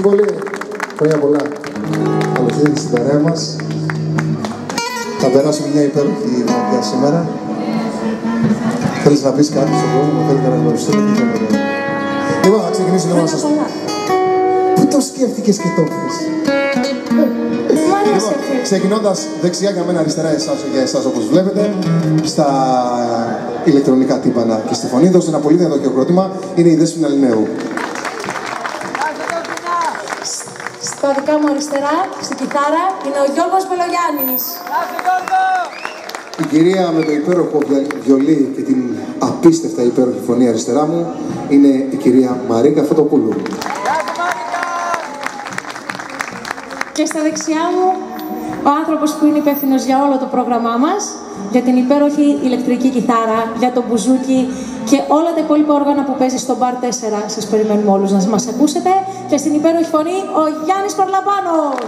πολύ. Χρόνια πολλά. Καλώς ήρθατε στην παρέα μας. Θα περάσουμε μια υπέροχη βραδιά σήμερα. Θέλεις να πεις κάτι στον κόσμο, θέλετε να γνωριστούμε και πιο πολύ. Λοιπόν, θα ξεκινήσω λίγο να σας πω. Πού το σκέφτηκες και το πες? Λοιπόν, ξεκινώντας δεξιά για μένα, αριστερά για εσάς όπως βλέπετε, στα ηλεκτρονικά τύμπανα και στη φωνή, δώστε ένα πολύ δυνατό χειροκρότημα, είναι η Δέσποινα Λινέου. Στα δικά μου αριστερά, στην κιθάρα, είναι ο Γιώργος Μπελογιάννης. Η κυρία με το υπέροχο βιολί και την απίστευτα υπέροχη φωνή αριστερά μου είναι η κυρία Μαρίκα Φωτοπούλου. Και στα δεξιά μου, ο άνθρωπος που είναι υπεύθυνος για όλο το πρόγραμμά μας, για την υπέροχη ηλεκτρική κιθάρα, για το μπουζούκι και όλα τα υπόλοιπα όργανα που παίζει στο Bar 4. Σας περιμένουμε όλους να μας ακούσετε. Και στην υπέροχη φωνή, ο Γιάννης Παρλαμπάνος.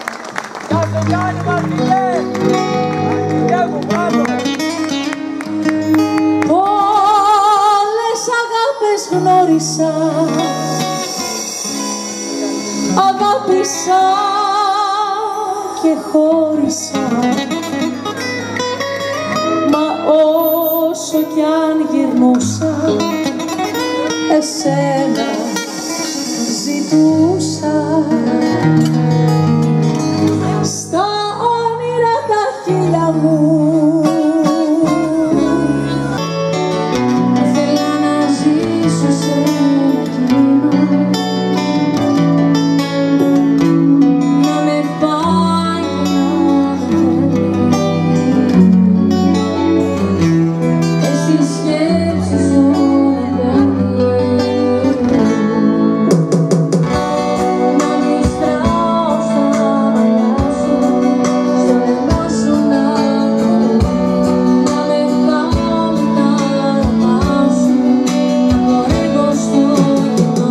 Πολλές αγάπες γνώρισα, αγάπησα και χώρισα, μα όσο κι αν γυρνούσα, εσένα ζητούσα. Στα όνειρα τα χείλια μου θέλω να ζήσω σε ένα κύμα, να με πάει και να με φέρνει, στις σκέψεις όλα παίρνει, να μιστράω στα μαλλιά σου, στο λαιμό σου να ακούω, να με κάνουν τα αρώμα σου, να χορεύω στο κοινό.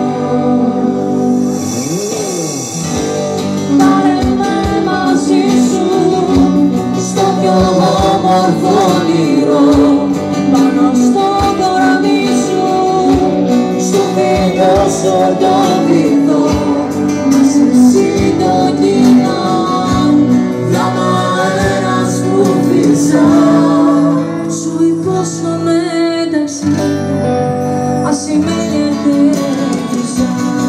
Πάρε με μαζί σου στο πιο όμορφο όνειρο, πάνω στο κορμί σου, στο φίλο σου το βυθό, να σε συντονινώ, φλάμα αέρας που φυσά. Σου υπόσχομαι ταξίδια, ασημένια και βυζά.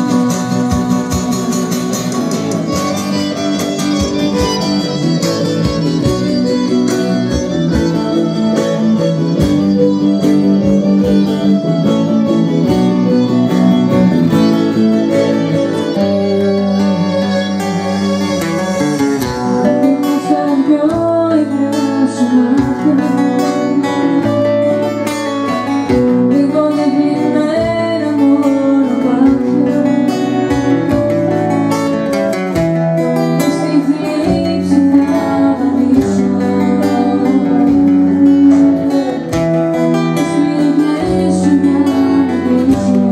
Σαν πιο υγρά σου μάτια, λίγο νευμένα μονοπάτια, πως τη θλίψη θα βαδίσω, τις πληγές σου να λύσω.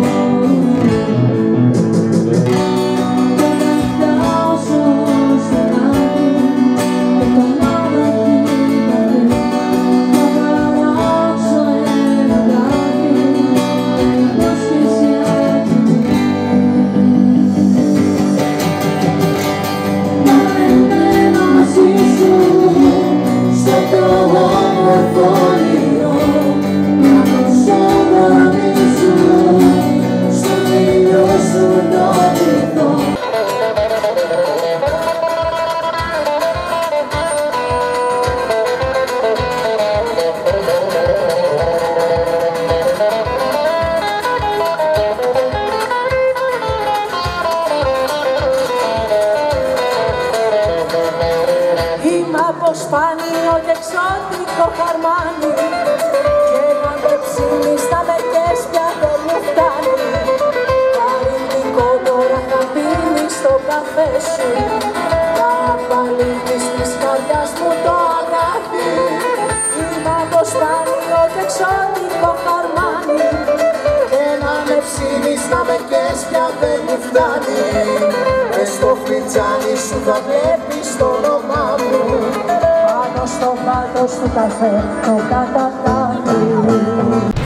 Είμαι από σπάνιο και εξώτικο χαρμάνι, και να με ψήνεις στα μερικές πια δεν μου φτάνει. Καλλιτικό τώρα θα πίνεις στο καφέ σου, θα απαλύνεις της καρδιάς μου το αγάπη. Είμαι από σπάνιο και εξώτικο χαρμάνι, και να με ψήνεις στα μερικές πια δεν μου φτάνει. Μες στο φλιτζάνι σου θα βλέπεις το όνομά μου, πάνω στο πάτος του καφέ το κατατάκι.